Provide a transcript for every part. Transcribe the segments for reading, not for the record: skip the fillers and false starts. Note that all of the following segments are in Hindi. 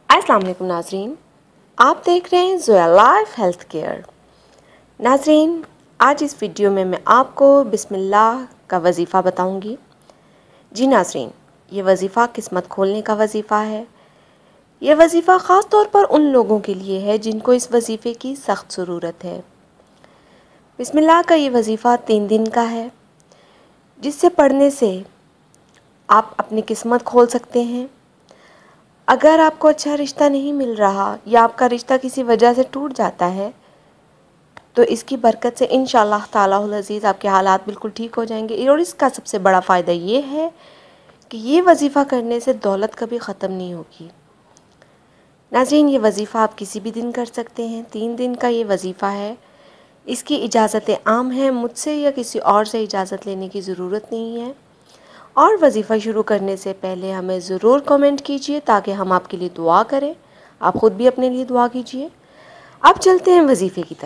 अस्सलाम वालेकुम नाजरीन, आप देख रहे हैं वज़ाइफ हेल्थ केयर। नाजरीन, आज इस वीडियो में मैं आपको बिस्मिल्लाह का वजीफ़ा बताऊंगी। जी नाजरीन, ये वजीफ़ा किस्मत खोलने का वजीफ़ा है। ये वजीफ़ा ख़ास तौर पर उन लोगों के लिए है जिनको इस वजीफ़े की सख्त ज़रूरत है। बिस्मिल्लाह का ये वजीफ़ा 3 दिन का है, जिससे पढ़ने से आप अपनी किस्मत खोल सकते हैं। अगर आपको अच्छा रिश्ता नहीं मिल रहा या आपका रिश्ता किसी वजह से टूट जाता है तो इसकी बरकत से इंशाअल्लाह तालाहुल अज़ीज़ आपके हालात बिल्कुल ठीक हो जाएंगे। और इसका सबसे बड़ा फ़ायदा ये है कि ये वजीफ़ा करने से दौलत कभी ख़त्म नहीं होगी। नाज़रीन, ये वजीफ़ा आप किसी भी दिन कर सकते हैं। 3 दिन का ये वजीफ़ा है। इसकी इजाज़तें आम हैं, मुझसे या किसी और से इजाज़त लेने की ज़रूरत नहीं है। और वजीफ़ा शुरू करने से पहले हमें ज़रूर कमेंट कीजिए ताकि हम आपके लिए दुआ करें। आप ख़ुद भी अपने लिए दुआ कीजिए। अब चलते हैं वजीफ़े की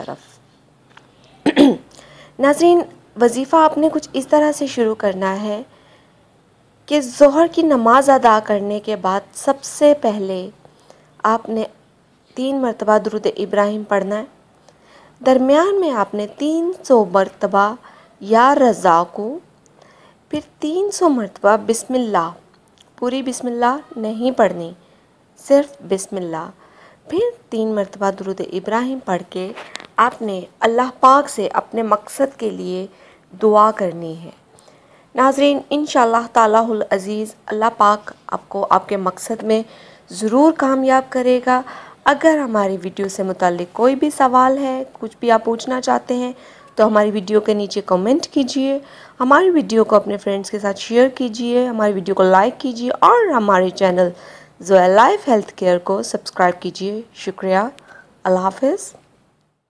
तरफ। नाज़रीन, वजीफ़ा आपने कुछ इस तरह से शुरू करना है कि ज़ोहर की नमाज़ अदा करने के बाद सबसे पहले आपने 3 मरतबा दुरूद इब्राहिम पढ़ना है। दरमियान में आपने 300 मरतबा या रज़ा को, फिर 300 मरतबा बिस्मिल्लाह, पूरी बिस्मिल्लाह नहीं पढ़नी, सिर्फ बिस्मिल्लाह, फिर 3 मरतबा दुरूद इब्राहिम पढ़ के आपने अल्लाह पाक से अपने मकसद के लिए दुआ करनी है। नाज़रीन, इंशाअल्लाह तालाहुल अज़ीज़ अल्लाह पाक आपको आपके मकसद में ज़रूर कामयाब करेगा। अगर हमारी वीडियो से मुताल्लिक़ कोई भी सवाल है, कुछ भी आप पूछना चाहते हैं तो हमारी वीडियो के नीचे कमेंट कीजिए, हमारी वीडियो को अपने फ्रेंड्स के साथ शेयर कीजिए, हमारी वीडियो को लाइक कीजिए और हमारे चैनल वज़ाइफ हेल्थ केयर को सब्सक्राइब कीजिए। शुक्रिया। अल्लाह हाफ़िज़।